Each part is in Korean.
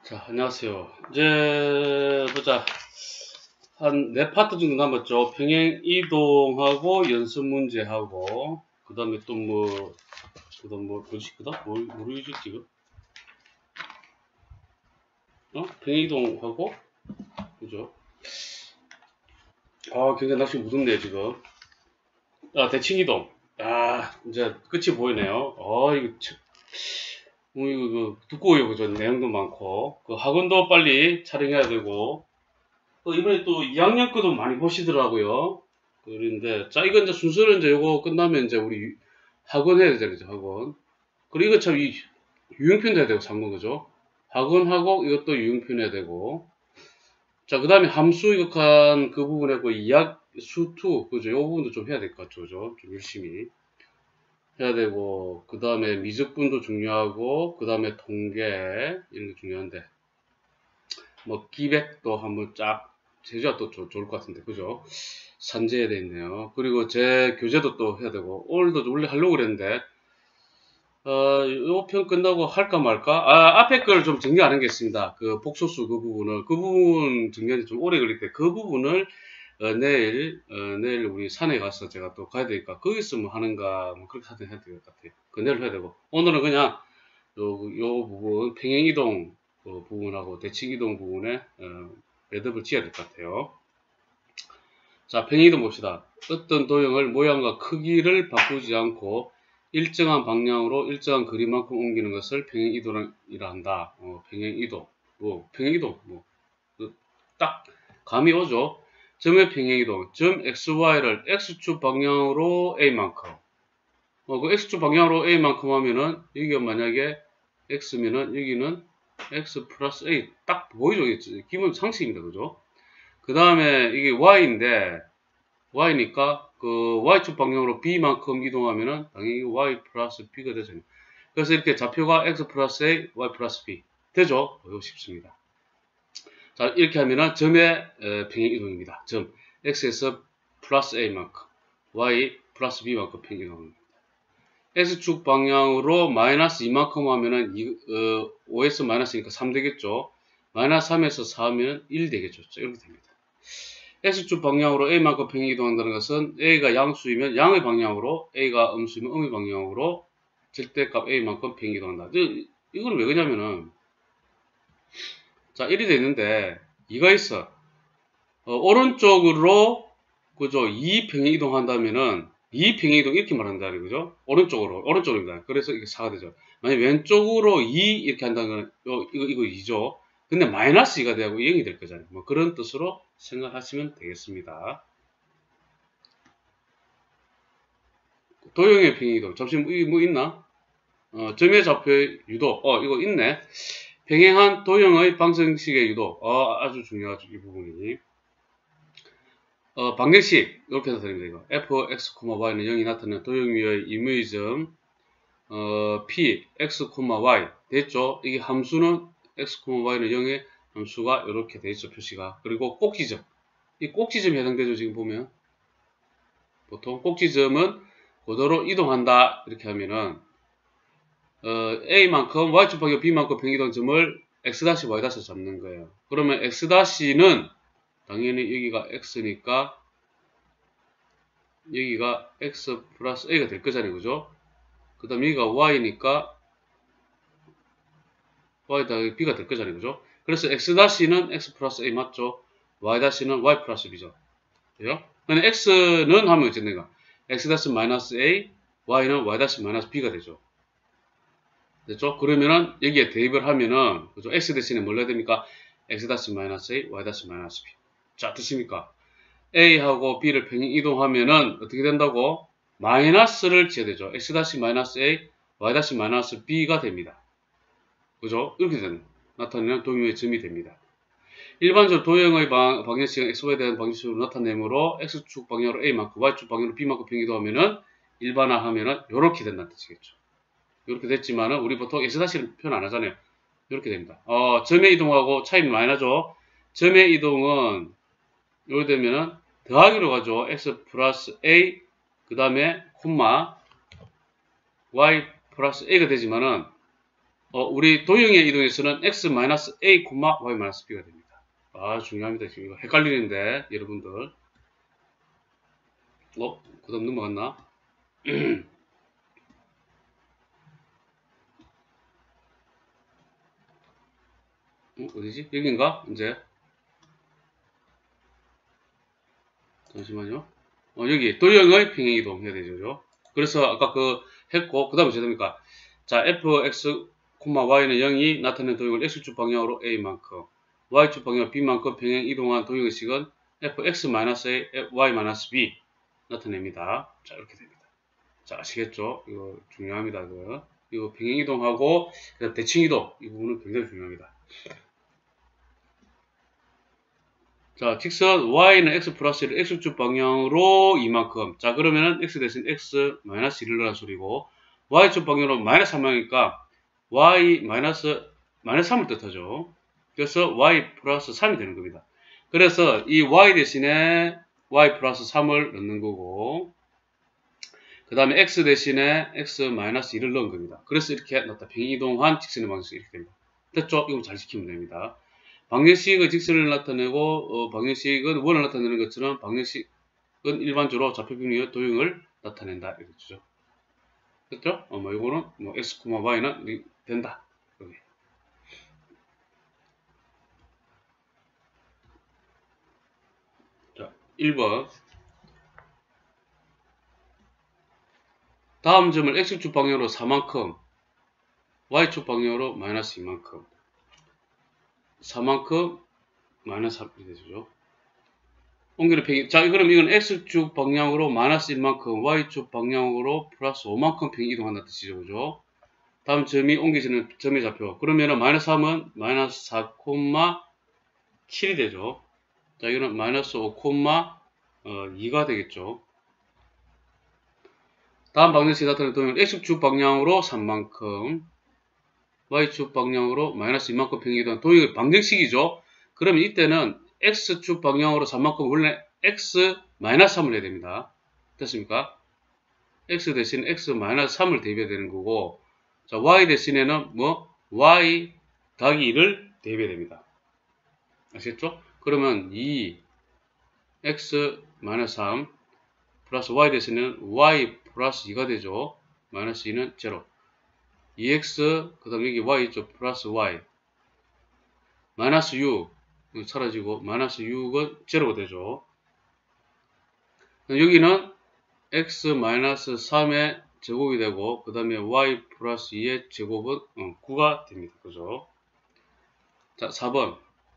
자, 안녕하세요. 이제 보자. 한 4파트 정도 남았죠. 평행 이동하고 연습 문제하고 그 다음에 또 뭐지? 그 다음 모르겠지 지금? 평행 이동하고 그죠? 굉장히 날씨 무섭네 지금. 대칭 이동. 이제 끝이 보이네요. 이거 두꺼워요, 그죠? 내용도 많고. 그 학원도 빨리 촬영해야 되고. 이번에 또 2학년 거도 많이 보시더라고요. 그런데, 자, 이거 이제 순서는 이제 요거 끝나면 이제 우리 학원 해야 되잖아요, 학원. 그리고 이거 참 유형편 해야 되고, 3번, 그죠? 학원하고 이것도 유형편 해야 되고. 자, 그 다음에 함수 이격한 그 부분에 그 수투, 그죠? 요 부분도 좀 해야 될 것 같죠, 그죠? 좀 열심히 해야 되고, 그 다음에 미적분도 중요하고, 그 다음에 통계, 이런 게 중요한데, 뭐, 기백도 한번 제주가 또 좋을 것 같은데, 그죠? 산재에 돼 있네요. 그리고 제 교재도 또 해야 되고, 오늘도 원래 하려고 그랬는데, 요 편 끝나고 할까 말까? 앞에 걸 좀 정리 안 하겠습니다. 그 복소수 그 부분 정리하는데 좀 오래 걸릴 때, 그 부분을, 내일 우리 산에 가서 제가 또 가야 되니까, 거기서 뭐 하는가, 뭐 그렇게 해야 될 것 같아요. 그 내일 해야 되고, 오늘은 그냥, 요 부분, 평행이동 그 부분하고 대칭이동 부분에, 매듭을 지어야 될 것 같아요. 자, 평행이동 봅시다. 어떤 도형을 모양과 크기를 바꾸지 않고 일정한 방향으로 일정한 거리만큼 옮기는 것을 평행이동이라 한다. 평행이동. 평행이동. 딱 감이 오죠? 점의 평행이동. 점 XY를 X축 방향으로 A만큼. 그 X축 방향으로 A만큼 하면은, 여기가 만약에 X면은, 여기는 X 플러스 A. 딱 보이죠? 기본 상식입니다. 그죠? 그 다음에 이게 Y인데, Y니까 그 Y축 방향으로 B만큼 이동하면은 당연히 Y 플러스 B가 되죠. 그래서 이렇게 좌표가 X 플러스 A, Y 플러스 B. 되죠? 이거 쉽습니다. 자, 이렇게 하면은 점의 평행 이동입니다. 점. X에서 플러스 A만큼, Y 플러스 B만큼 평행 이동입니다. X축 방향으로 마이너스 2만큼 하면은 5에서 마이너스니까 3 되겠죠? 마이너스 3에서 4 하면 1 되겠죠? 이렇게 됩니다. X축 방향으로 A만큼 평행 이동한다는 것은 A가 양수이면 양의 방향으로, A가 음수이면 음의 방향으로 절대값 A만큼 평행 이동한다. 이거는 왜 그러냐면은, 자, 1이 돼 있는데 2가 있어. 오른쪽으로, 그죠? 2 평행 이동한다면은 2 평행 이동 이렇게 말한다, 그죠? 오른쪽입니다. 그래서 이게 4가 되죠. 만약 왼쪽으로 2 이렇게 한다는 건 이거 2죠. 근데 마이너스 2가 되고 0이 될 거잖아요. 뭐 그런 뜻으로 생각하시면 되겠습니다. 도형의 평행이동. 잠시 뭐 있나? 점의 좌표의 유도. 이거 있네. 평행한 도형의 방정식의 유도. 아주 중요하죠. 이 부분이. 방정식. 이렇게 해서 드립니다. 이거. f(x, y는 0이 나타나는 도형 위의 임의 점, p, x, y. 됐죠? 이게 함수는 x, y는 0의 함수가 이렇게 돼 있죠. 표시가. 그리고 꼭지점. 이 꼭지점에 해당되죠. 지금 보면. 보통 꼭지점은 고도로 이동한다. 이렇게 하면은, A만큼, Y축 방향 B만큼 평행이동 점을 X-, Y- 잡는 거예요. 그러면 X-는 당연히 여기가 X니까 여기가 X 플러스 A가 될 거잖아요. 그죠? 그 다음 여기가 Y니까 Y 더하기 B가 될 거잖아요. 그죠? 그래서 X-는 X 플러스 A 맞죠? Y-는 Y 플러스 B죠. 그죠? 근데 X는 하면 어쨌든가 X- 마이너스 A, Y는 Y- 마이너스 B가 되죠. 됐죠? 그러면은 여기에 대입을 하면은 그죠? X 대신에 뭘 해야 됩니까? X- 마이너스 A, Y- 마이너스 B. 자, 됐습니까? A하고 B를 평행 이동하면은 어떻게 된다고? 마이너스를 지어야 되죠. X- 마이너스 A, Y- 마이너스 B가 됩니다. 그죠? 이렇게 나타내는 도형의 점이 됩니다. 일반적으로 도형의 방정식은 XY에 대한 방정식으로 나타내므로 X축 방향으로 A만큼, Y축 방향으로 B만큼 평행 이동하면은 일반화하면은 이렇게 된다는 뜻이겠죠. 이렇게 됐지만은 우리 보통 X'를 표현 안 하잖아요. 이렇게 됩니다. 점의 이동하고 차이는 많이 나죠. 점의 이동은 이렇게 되면은 더하기로 가죠. X 플러스 A 그 다음에 콤마 Y 플러스 A가 되지만은 우리 도형의 이동에서는 x-a, y-b가 됩니다. 아, 중요합니다. 지금 이거 헷갈리는데, 여러분들. 그 다음 넘어갔나? 어디지? 여긴가? 이제. 잠시만요. 여기, 도형의 평행이동 해야 되죠. 그래서 아까 했고, 그 다음에 어떻게 됩니까? 자, fx, y는 0이 나타낸 도형을 x축 방향으로 a만큼, y축 방향 b만큼 평행 이동한 도형의 식은 fx-a, y-b 나타냅니다. 자, 이렇게 됩니다. 자, 아시겠죠? 이거 중요합니다. 이거 평행 이동하고, 대칭 이동, 이 부분은 굉장히 중요합니다. 자, 직선 y는 x 플러스 1을 x축 방향으로 이만큼. 자, 그러면은 x 대신 x 마이너스 1을 넣는 소리고, y축 방향으로 마이너스 3방이니까 y 마이너스 3을 뜻하죠. 그래서 y 플러스 3이 되는 겁니다. 그래서 이 y 대신에 y 플러스 3을 넣는 거고, 그 다음에 x 대신에 x 마이너스 1을 넣은 겁니다. 그래서 이렇게 넣었다. 평행이동한 직선의 방식이 이렇게 됩니다. 됐죠? 이거 잘 지키면 됩니다. 방정식의 직선을 나타내고 방정식은 원을 나타내는 것처럼 방정식은 일반적으로 좌표비례 도형을 나타낸다 이렇죠. 됐죠? 이거는 x, y는 된다. 여기. 자, 1번. 다음 점을 x축 방향으로 4만큼, y축 방향으로 마이너스 2만큼, 4만큼 마이너스 3이 되죠. 옮기는 평행. 자, 그럼 이건 x축 방향으로 마이너스 1만큼, y축 방향으로 플러스 5만큼 평행 이동한다는 뜻이죠. 그죠? 다음 점이 옮겨지는 점의 좌표. 그러면은 마이너스 3은 마이너스 4,7이 되죠. 자, 이거는 마이너스 5,2가 되겠죠. 다음 방정식이 나타내는 도형은 x축 방향으로 3만큼, y축 방향으로 마이너스 2만큼 평행 이동한 도형의 방정식이죠. 그러면 이때는 x축 방향으로 3만큼 원래 x 마이너스 3을 해야 됩니다. 됐습니까? x 대신 x 마이너스 3을 대입해야 되는 거고, 자, y 대신에는 y 더하기 2를 대입해야 됩니다. 아시겠죠? 그러면 2 x 마이너스 3 플러스 y 대신에는 y 플러스 2가 되죠. 마이너스 2는 0. 2x 그 다음 여기 y 있죠. 플러스 y 마이너스 6 사라지고 마이너스 6은 0가 되죠. 여기는 x 마이너스 3의 제곱이 되고 그 다음에 y 플러스 2의 제곱은 9가 됩니다. 그죠? 자, 4번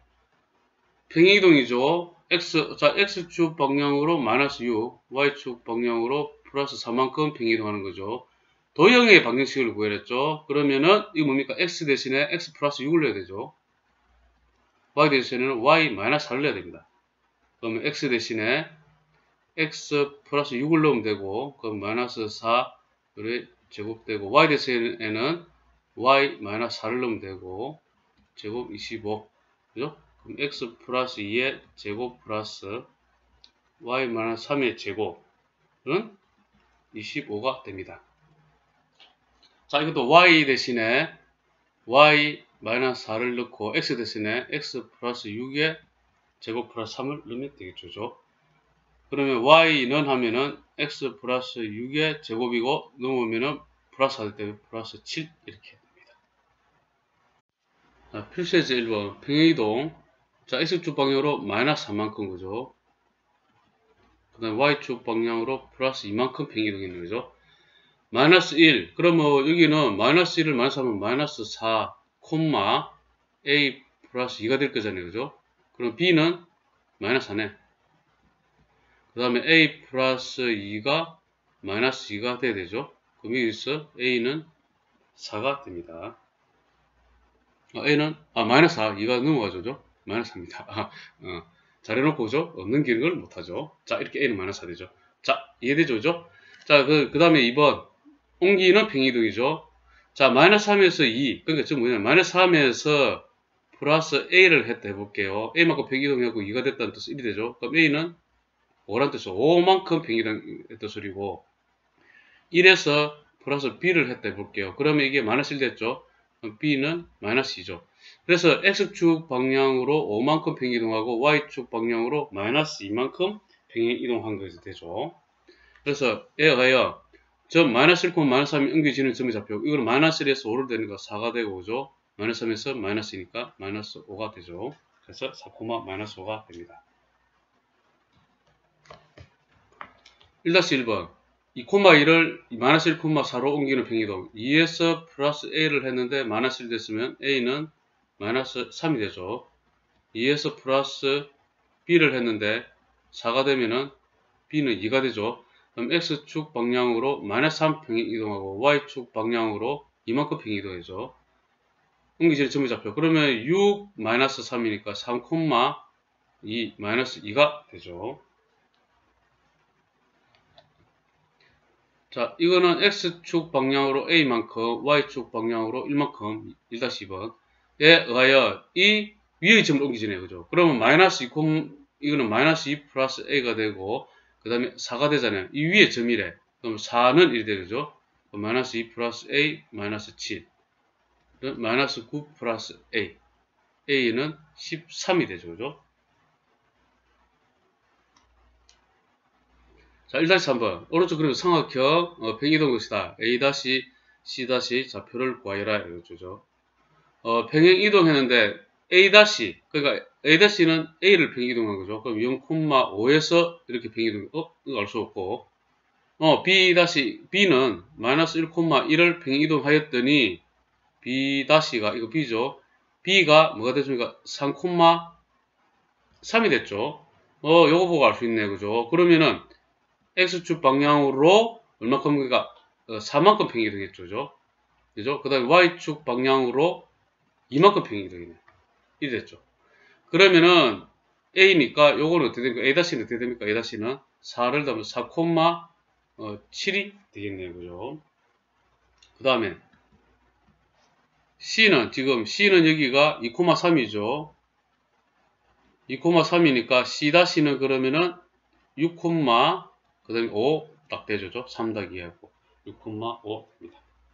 평행이동이죠. x축 방향으로 마이너스 6, y축 방향으로 플러스 4만큼 평행이동하는 거죠. 도형의 방정식을 구해냈죠. 그러면은 이거 뭡니까? x 대신에 x 플러스 6을 넣어야 되죠. y 대신에는 y 마이너스 4를 넣어야 됩니다. 그러면 x 대신에 x 플러스 6을 넣으면 되고 그럼 마이너스 4의 제곱되고 y 대신에는 y 마이너스 4를 넣으면 되고 제곱 25 그죠? 그럼 x 플러스 2의 제곱 플러스 y 마이너스 3의 제곱은 25가 됩니다. 자, 이것도 y 대신에 y 마이너스 4를 넣고 x 대신에 x 플러스 6의 제곱 플러스 3을 넣으면 되겠죠. 그러면 y는 하면은 x 플러스 6의 제곱이고 넣으면은 플러스 할 때 플러스 7 이렇게 됩니다. 자, 필수에서 1번 평행이동. 자, x축 방향으로 마이너스 3만큼 그죠. 그 다음에 y축 방향으로 플러스 2만큼 평행이동이 있는 거죠. 마이너스 1. 그러면 여기는 마이너스 1을 마이너스 하면 마이너스 4, a 플러스 2가 될 거잖아요. 그죠? 그럼 b는 마이너스 4네. 그 다음에 a 플러스 2가 마이너스 2가 돼야 되죠. 그럼 여기서 a는 4가 됩니다. a는 마이너스 4, 2가 넘어가죠. 마이너스 4입니다. 잘해놓고 그죠? 넘기는 걸 못하죠. 자, 이렇게 a는 마이너스 4 되죠. 자, 이해되죠? 그죠? 자, 그 다음에 2번 옮기는 평행이동이죠. 자, 마이너스 3에서 2 그러니까 지금 뭐냐면 마이너스 3에서 플러스 a를 했다 해볼게요. a만큼 평행이동하고 2가 됐다는 뜻은 1이 되죠. 그럼 a는 5라는 뜻은 5만큼 평행이동했던 소리고 1에서 플러스 b를 했다 해볼게요. 그러면 이게 마이너스 1 됐죠. b는 마이너스 2죠. 그래서 x축 방향으로 5만큼 평행 이동하고 y축 방향으로 마이너스 2만큼 평행 이동한 것이 되죠. 그래서 이에 의하여 점 마이너스 1, 마이너스 3이 옮겨지는 점의 좌표, 이거는 마이너스 1에서 5를 되니까 4가 되고 오죠. 마이너스 3에서 마이너스 2니까 마이너스 5가 되죠. 그래서 4, 마이너스 5가 됩니다. 1-1번 2,2를 마이너스 1, 4로 옮기는 평행이동 2에서 플러스 a를 했는데 마이너스 1 됐으면 a는 마이너스 3이 되죠. 2에서 플러스 b를 했는데 4가 되면은 b는 2가 되죠. 그럼 x축 방향으로 마이너스 3 평행 이동하고 y축 방향으로 이만큼 평행 이동해죠. 옮기지는 점의 좌표. 그러면 6 마이너스 3이니까 3,2 마이너스 2가 되죠. 자, 이거는 x축 방향으로 a만큼 y축 방향으로 1만큼 1-2번에 의하여 이 위의 점을 옮기지네요. 그죠? 그러면 마이너스 2, 이거는 마이너스 2 플러스 a가 되고 그 다음에 4가 되잖아요. 이 위에 점이래. 그럼 4는 1이 되죠. 마이너스 2 플러스 a 마이너스 7 마이너스 9 플러스 a a는 13이 되죠. 그죠? 자, 1-3번. 오른쪽 그림 삼각형 평행이동 것이다. A-C- 좌표를 구하여라. 이거죠. 평행이동 했는데 A- 그러니까 A-는 A를 평행이동한 거죠. 그럼 0,5에서 이렇게 평행이동, 이거 알 수 없고. B는 마이너스 1,1을 평행이동하였더니 B-가, 이거 B죠. B가 뭐가 됐습니까? 3,3이 됐죠. 요거 보고 알 수 있네. 그죠? 그러면은 x축 방향으로 얼마큼, 그러니까 4만큼 평행 이동했죠. 그죠? 그 다음에 y축 방향으로 2만큼 평행 이동이네. 이렇게 됐죠. 그러면은 a니까 요거는 어떻게 됩니까? a-는 어떻게 됩니까? a-는 4를 더하면 4,7이 되겠네요. 그죠? 그 다음에 c는 여기가 2,3이죠. 2,3이니까 c-는 그러면은 6, 그 다음에 5 딱 되죠. 3-2하고 6,5입니다.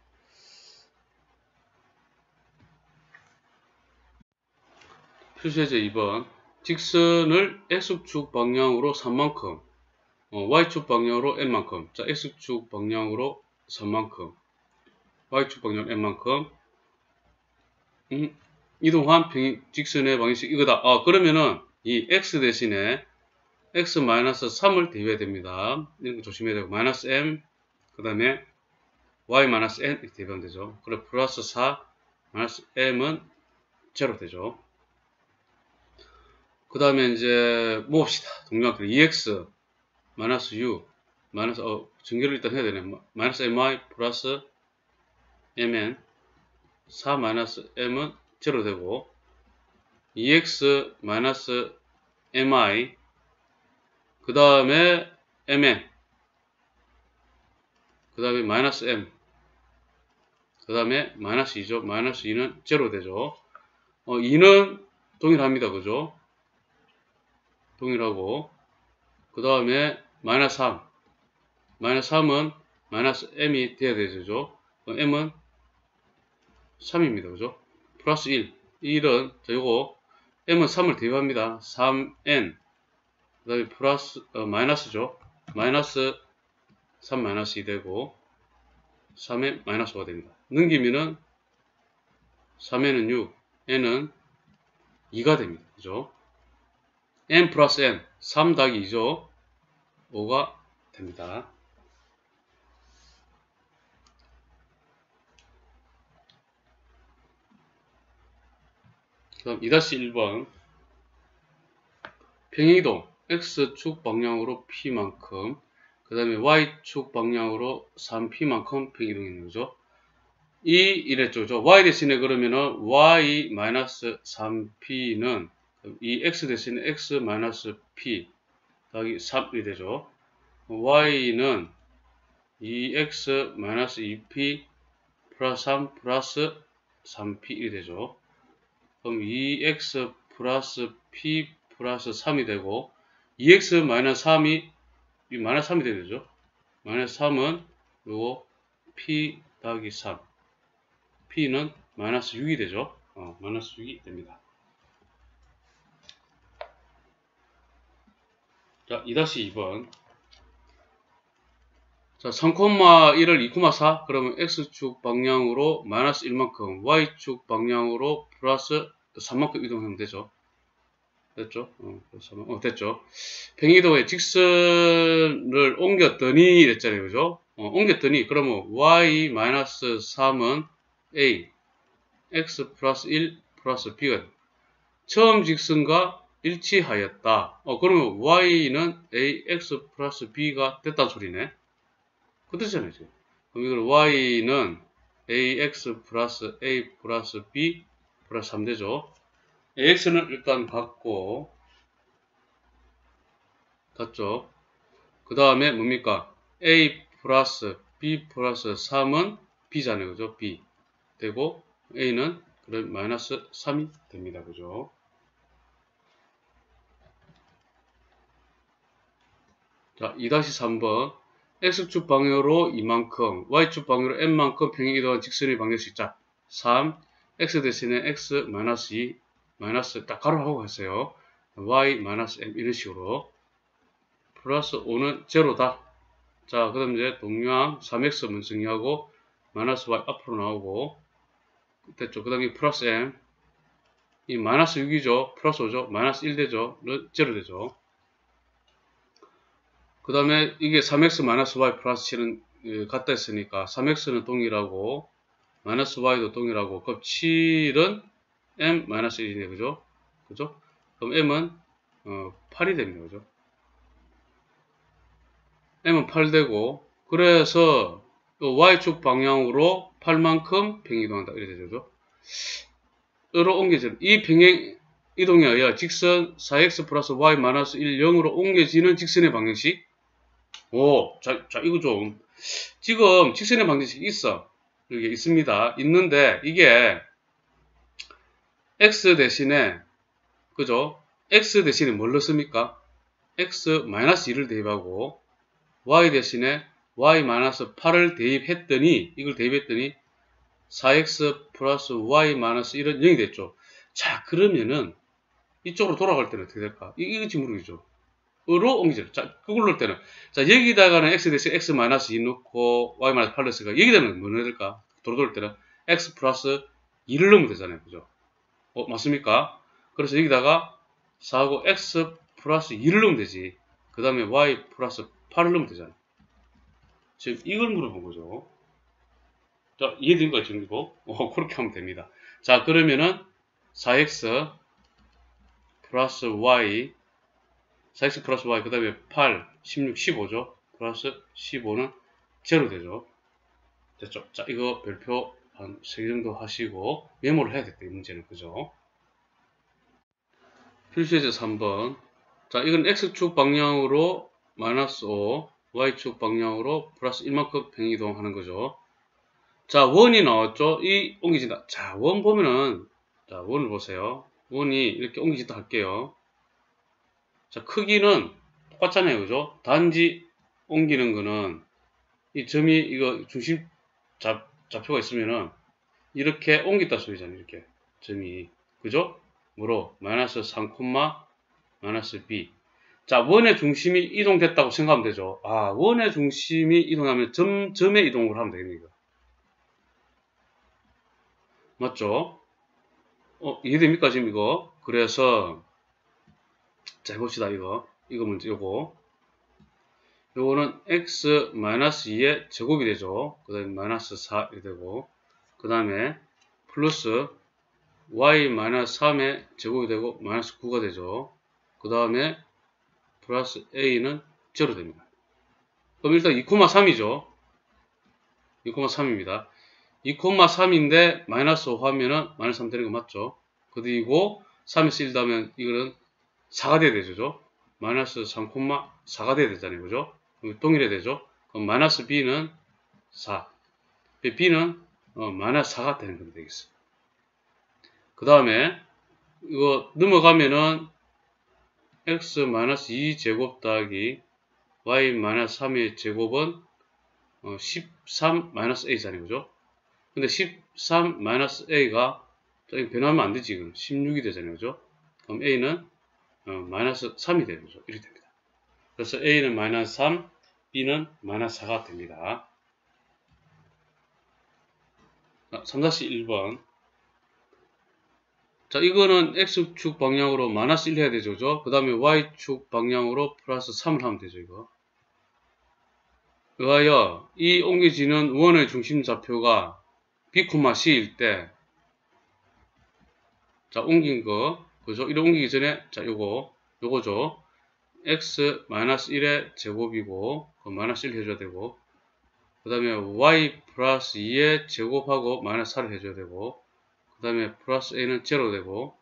표시해제 2번. 직선을 x축 방향으로 3만큼, y축 방향으로 n만큼. 자, x축 방향으로 3만큼, y축 방향 n만큼 이동한 직선의 방정식 이거다. 그러면은 이 x 대신에 x-3을 대입해야 됩니다. 이런 거 조심해야 되고, 마이너스 m, 그 다음에 y-n 이렇게 대입하면 되죠. 그래, 플러스 4, 마이너스 m은 제로 되죠. 그 다음에 이제 모읍시다. 동그랗게 2x 마이너스 u 마이너스 전개를 일단 해야 되네. 마이너스 mi 플러스 mn 4 마이너스 m은 제로 되고 2x 마이너스 mi 그 다음에 mn 그 다음에 마이너스 m 그 다음에 마이너스 2죠. 마이너스 2는 제로 되죠. 2는 동일합니다. 그죠? 동일하고 그 다음에 마이너스 3 마이너스 3은 마이너스 m이 돼야 되죠. m은 3입니다. 그죠? 플러스 1은 요거 m은 3을 대입합니다. 3n 그 다음에 플러스 마이너스죠. 마이너스 3 마이너스 2 되고 3에 마이너스 5가 됩니다. 넘기면은 3에는 6 n은 2가 됩니다. 그죠? n 플러스 n 3-2죠. 5가 됩니다. 그다음 2-1번 평행이동 x축 방향으로 p만큼 그 다음에 y축 방향으로 3p만큼 평행이동이 있는 거죠. 이랬죠. y 대신에 그러면은 y-3p는 이 x 대신에 x-p 더하기 3이 되죠. y는 2x-2p 플러스 3 플러스 3p이 되죠. 그럼 2x 플러스 p 플러스 3이 되고 2x 마이너스 3이 마이너스 3이 되죠. 마이너스 3은 요거 p 더하기 3 p는 마이너스 6이 되죠. 마이너스 6이 됩니다. 자, 2-2번. 자, 3,1을 2,4 그러면 x축 방향으로 마이너스 1만큼, y축 방향으로 플러스 3만큼 이동하면 되죠. 됐죠? 됐죠. 평이동의 직선을 옮겼더니 이랬잖아요. 그죠? 옮겼더니 그러면 y-3은 a, x 플러스 1 플러스 b가 처음 직선과 일치하였다. 그러면 y는 ax 플러스 b가 됐다는 소리네. 그 뜻이잖아요. 지금. 그럼 이걸 y는 ax 플러스 a 플러스 b 플러스 3 되죠. ax는 일단 갖고 닫죠. 그 다음에 뭡니까? a 플러스 b 플러스 3은 b잖아요. 그죠? b 되고 a는 그럼 마이너스 3이 됩니다. 그죠? 자, 2-3번. x축 방향으로 이만큼, y축 방향으로 n만큼 평행 이동한 직선의 방정식. 자, 3, x 대신에 x 마이너스 2, 마이너스 딱 가로하고 했어요. y 마이너스 m 이런 식으로. 플러스 5는 제로다. 자, 그 다음 이제 동류항 3x 먼저 정리하고, 마이너스 y 앞으로 나오고, 됐죠. 그 다음에 플러스 m. 이 마이너스 6이죠. 플러스 5죠. 마이너스 1 되죠. 제로 되죠. 그 다음에 이게 3x 마이너스 y 플러스 7은 같다 했으니까 3x는 동일하고 마이너스 y도 동일하고 그럼 7은 m 마이너스 1이네. 그죠? 그죠? 그럼 m은 8이 됩니다. 그죠? m은 8 되고 그래서 y축 방향으로 8만큼 평행이동한다. 이렇게 되죠. 으로 옮겨지는 이 평행 이동에 의해 직선 4x 플러스 y 마이너스 1 0으로 옮겨지는 직선의 방정식. 자, 이거 좀. 지금 직선의 방정식이 있어. 여기 있습니다. 있는데, 이게, x 대신에, 그죠? x 대신에 뭘 넣습니까? x 마이너스 2를 대입하고, y 대신에 y 마이너스 8을 대입했더니, 이걸 대입했더니, 4x 플러스 y 마이너스 1은 0이 됐죠. 자, 그러면은, 이쪽으로 돌아갈 때는 어떻게 될까? 이거 질문이죠. 으로 옮기죠. 자, 그걸 넣을 때는. 자, 여기다가는 x 대신 x 마이너스 2 넣고, y 마이너스 8 넣었으니까, 여기다는 뭐 넣어야 될까? 돌아돌 때는 x 플러스 2를 넣으면 되잖아요. 그죠? 맞습니까? 그래서 여기다가 4하고 x 플러스 2를 넣으면 되지. 그 다음에 y 플러스 8을 넣으면 되잖아요. 지금 이걸 물어본 거죠. 자, 이해된가요, 지금 이거? 그렇게 하면 됩니다. 자, 그러면은 4x 플러스 y 4x 플러스 y 그 다음에 8, 16, 15죠. 플러스 15는 제로 되죠. 됐죠. 자, 이거 별표 한 3개 정도 하시고 메모를 해야 겠다. 이 문제는. 그죠? 필수예제 3번. 자, 이건 x축 방향으로 마이너스 5, y축 방향으로 플러스 1만큼 평행이동 하는 거죠. 자, 원이 나왔죠? 이 옮겨진다. 자, 원 보면은, 자, 원을 보세요. 원이 이렇게 옮겨진다 할게요. 자, 크기는 똑같잖아요. 그죠? 단지 옮기는 거는 이 점이 이거 중심 좌표가 있으면은 이렇게 옮겼다 소리잖아요. 이렇게 점이. 그죠? 뭐로? 마이너스 3, 마이너스 b. 자, 원의 중심이 이동됐다고 생각하면 되죠. 원의 중심이 이동하면 점의 이동을 하면 되겠네요. 맞죠? 이해됩니까? 지금 이거? 그래서 자, 해봅시다. 이거 먼저 요거는 x-2의 제곱이 되죠. 그 다음에 마이너스 4 이렇게 되고 그 다음에 플러스 y-3의 제곱이 되고 마이너스 9가 되죠. 그 다음에 플러스 a는 제로 됩니다. 그럼 일단 2,3이죠. 2,3입니다. 2,3인데 마이너스 5 하면은 마이너스 3 되는 거 맞죠? 그리고 3에서 1 더하면 이거는 4가 돼야 되죠. 마이너스 3,4가 돼야 되잖아요. 그죠? 동일해야 되죠. 그럼 마이너스 b는 4. b는 마이너스 4가 되는 건 되겠어요. 그 다음에 이거 넘어가면은 x-2제곱 더하기 y-3의 제곱은 13-a잖아요. 그죠? 근데 13 마이너스 a가 변하면 안 되지. 지금 16이 되잖아요. 그죠? 그럼 a는 마이너스 3이 되는 거죠. 이렇게 됩니다. 그래서 a는 마이너스 3, b는 마이너스 4가 됩니다. 3-1번. 자, 이거는 x축 방향으로 마이너스 1 해야 되죠. 그죠? 그 다음에 y축 방향으로 플러스 3을 하면 되죠. 이거. 의하여 이 옮겨지는 원의 중심 좌표가 b, c일 때, 자, 옮긴 거, 그죠? 이렇게 옮기기 전에, 자, 요거죠. x 마이너스 1의 제곱이고, 마이너스 1 해줘야 되고, 그 다음에 y 플러스 2의 제곱하고 마이너스 4를 해줘야 되고, 그 다음에 플러스 a는 제로 되고,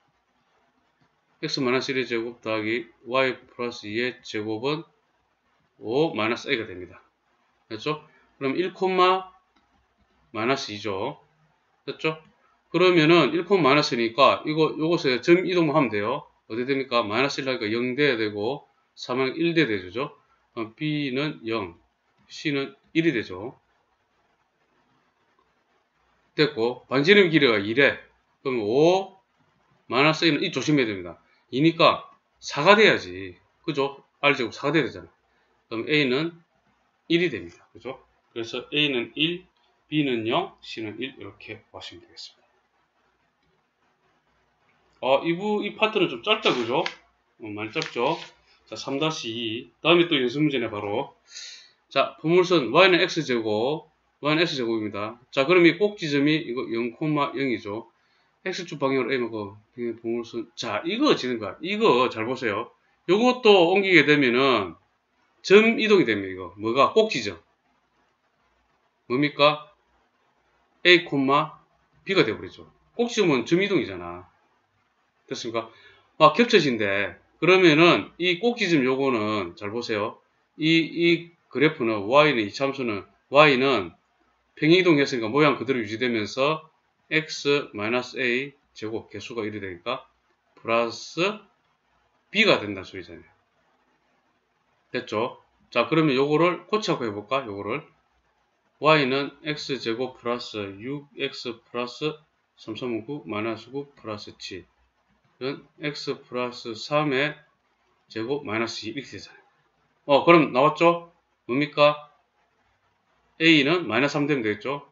x 마이너스 1의 제곱 더하기 y 플러스 2의 제곱은 5 마이너스 a가 됩니다. 됐죠? 그럼 1, 마이너스 2죠. 됐죠? 그러면은 1, 마이너스니까 요것에 점 이동만 하면 돼요. 어디 됩니까? 마이너스 1 하니까 0 돼야 되고 3하니까 1 돼야 되죠. b는 0, c는 1이 되죠. 됐고, 반지름 길이가 2래. 그럼 5 마이너스 1은 이 조심해야 됩니다. 2니까 4가 돼야지. 그죠? R제곱 4가 돼야 되잖아. 그럼 A는 1이 됩니다. 그죠? 그래서 A는 1, B는 0, C는 1 이렇게 보시면 되겠습니다. 이 파트는 좀 짧다, 그죠? 많이 짧죠? 자, 3-2. 다음에 또 연습 문제네, 바로. 자, 포물선 Y는 X제곱, Y는 X제곱입니다. 자, 그럼 이 꼭지점이 이거 0,0이죠. X축 방향으로 A만큼 포물선. 자, 이거 지는 거야. 이거 잘 보세요. 요것도 옮기게 되면은 점 이동이 됩니다, 이거. 뭐가? 꼭지점. 뭡니까? A, B가 되어버리죠. 꼭지점은 점 이동이잖아. 됐습니까? 겹쳐진대. 그러면은 이 꼭지점 요거는 잘 보세요. 이 그래프는 y는 이 참수는 y는 평행이동했으니까 모양 그대로 유지되면서 x-a 제곱 개수가 1이 되니까 플러스 b가 된다는 소리잖아요. 됐죠? 자, 그러면 요거를 코치하고 해볼까? 요거를 y는 x제곱 플러스 6x 플러스 3, 3, 9 마이너스 9 플러스 7 은 x 플러스 3의 제곱 마이너스 2 이렇게 되잖아요. 그럼 나왔죠? 뭡니까? a는 마이너스 3 되면 되겠죠?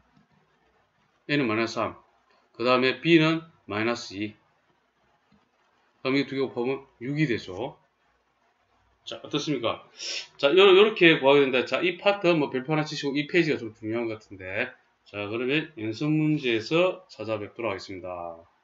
a는 마이너스 3. 그 다음에 b는 마이너스 2. 그럼 이 두 개 곱하면 6이 되죠. 자, 어떻습니까? 자, 요렇게 구하게 된다. 자, 이 파트 별표 하나 치시고 이 페이지가 좀 중요한 것 같은데. 자, 그러면 연습 문제에서 찾아뵙도록 하겠습니다.